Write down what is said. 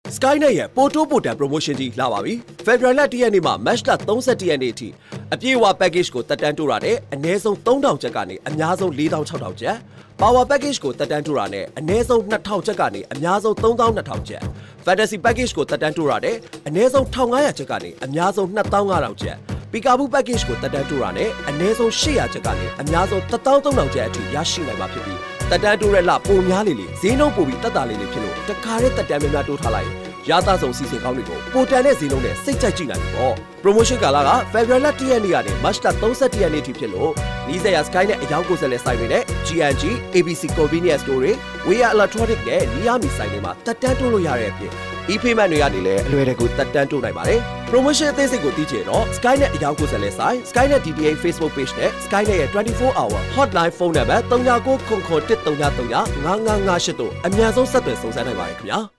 SKYNET ရဲ့ပိုတိုးပိုတန် promotion ကြီးလာပါပြီ။ February လ 1 ရက်နေ့မှာ March လ 31 ရက်နေ့အထိအပြည့်အဝ package ကိုတက်တန်းတိုးတာနဲ့အနည်းဆုံး 3000 ကျပ်ကနေအများဆုံး 4600 ကျပ် Power package ကိုတက်တန်းတိုးတာနဲ့အနည်းဆုံး 2000 ကျပ်ကနေအများဆုံး 3200 ကျပ် Fantasy package ကိုတက်တန်းတိုးတာနဲ့အနည်းဆုံး 1500 ကျပ်ကနေအများဆုံး 2500 ကျပ် Peekaboo package ကိုတက်တန်းတိုးတာနဲ့အနည်းဆုံး 800 ကျပ်ကနေအများဆုံး 13000 ကျပ်အထိရရှိနိုင်မှာဖြစ်ပြီးတက်တန်းတိုးတဲ့လပိုများလေဈေးနှုန်းပိုပြီးတက်တာလေးဖြစ်လို့တခါတည်းတက်တန်းများများတိုးထားလိုက်ရသဆုံးစီစဉ်ကောင်းတွေကိုပိုတန်တဲ့ဈေးနှုန်းနဲ့စိတ်ကြိုက်ကြည့်နိုင်ပြီပေါ့ promotion ကာလက February လ 1 ရက်နေ့ကနေ March လ 31 ရက်နေ့ထိဖြစ်လို့နီးစပ်ရာ SKYNET အယောင်ကိုယ်စားလှယ်ဆိုင်တွေနဲ့ GNG ABC Convenience Store တွေ Weya Electronic နဲ့ Niami ဆိုင်တွေမှာတက်တန်းတိုးလို့ရတဲ့အပြင် e-payment တွေကနေလည်းအလွယ်တကူတက်တန်းတိုးနိုင်ပါတယ် promotion အသေးစိတ်ကိုသိချင်တော့ SKYNET အယောင်ကိုယ်စားလှယ်ဆိုင် SKYNET DTA Facebook page နဲ့ SKYNET ရဲ့ 24-hour hotline ဖုန်းနံပါတ်39991333555558တို့အမြန်ဆုံးဆက်သွယ်စုံစမ်းနိုင်ပါတယ်ခင်ဗျာ